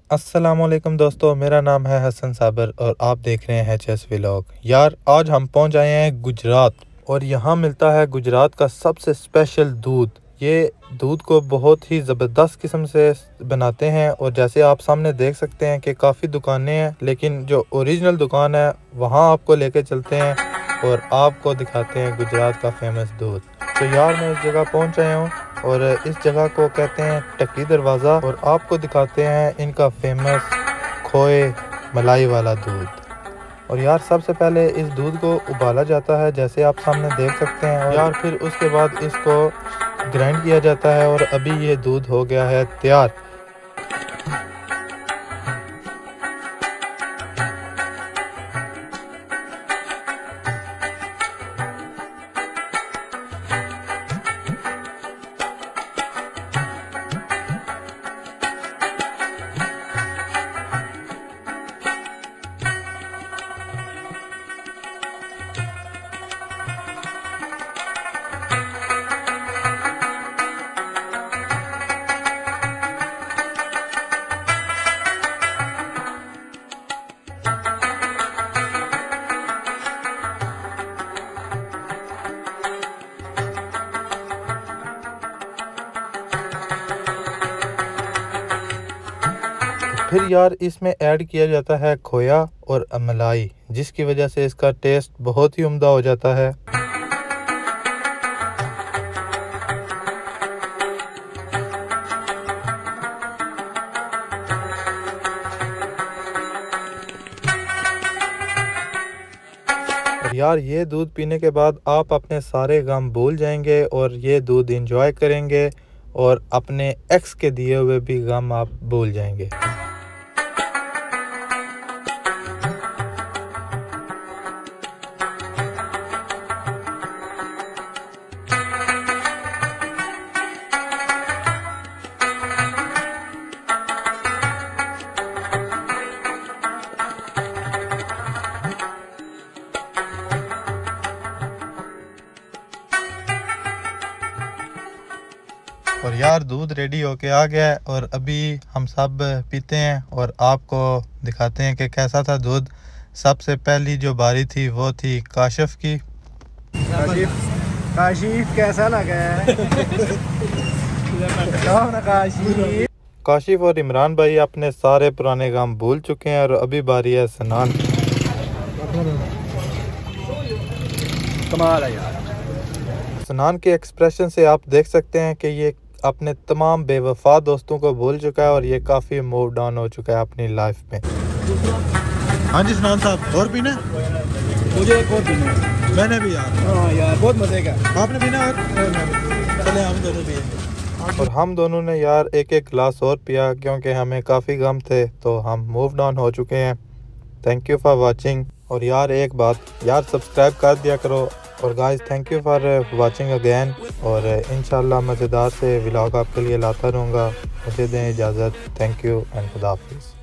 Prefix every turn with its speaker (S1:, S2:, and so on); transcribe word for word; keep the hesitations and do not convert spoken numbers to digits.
S1: अस्सलामुअलैकुम दोस्तों, मेरा नाम है हसन साबर और आप देख रहे हैं एच एस व्लॉग। यार आज हम पहुंच आए हैं गुजरात और यहाँ मिलता है गुजरात का सबसे स्पेशल दूध। ये दूध को बहुत ही ज़बरदस्त किस्म से बनाते हैं और जैसे आप सामने देख सकते हैं कि काफ़ी दुकानें हैं, लेकिन जो ओरिजिनल दुकान है वहाँ आपको लेके चलते हैं और आपको दिखाते हैं गुजरात का फेमस दूध। तो यार मैं इस जगह पहुँच आया हूँ और इस जगह को कहते हैं टक्की दरवाज़ा और आपको दिखाते हैं इनका फेमस खोए मलाई वाला दूध। और यार सबसे पहले इस दूध को उबाला जाता है जैसे आप सामने देख सकते हैं, और यार फिर उसके बाद इसको ग्राइंड किया जाता है और अभी ये दूध हो गया है तैयार। फिर यार इसमें ऐड किया जाता है खोया और मलाई, जिसकी वजह से इसका टेस्ट बहुत ही उम्दा हो जाता है। और यार ये दूध पीने के बाद आप अपने सारे गम भूल जाएंगे और ये दूध एंजॉय करेंगे और अपने एक्स के दिए हुए भी गम आप भूल जाएंगे। और यार दूध रेडी होके आ गया है और अभी हम सब पीते हैं और आपको दिखाते हैं कि कैसा था दूध। सबसे पहली जो बारी थी वो थी काशिफ की।
S2: काशिफ काशिफ कैसा लगा है? काशिफ
S1: काशिफ और इमरान भाई अपने सारे पुराने काम भूल चुके हैं और अभी बारी है सनान।
S2: कमाल है यार।
S1: सनान के एक्सप्रेशन से आप देख सकते हैं कि ये अपने तमाम बेवफा दोस्तों को भूल चुका है और ये काफ़ी मूव डाउन हो चुका है अपनी लाइफ में।
S3: हाँ जी सनान साहब, और पीना?
S2: मुझे एक और पीना है।
S3: मैंने भी यार।
S2: हाँ यार बहुत मजे का।
S3: आपने पीना? और चले हम दोनों पिए।
S1: और हम दोनों ने यार एक एक गिलास और पिया क्योंकि हमें काफ़ी गम थे, तो हम मूव डाउन हो चुके हैं। Thank you for watching. और यार एक बात, यार सब्सक्राइब कर दिया करो। और guys thank you for watching again, और इंशाल्लाह मज़ेदार से व्लॉग आपके लिए लाता रहूँगा। मुझे दें इजाज़त। थैंक यू एंड खुदा हाफिज़।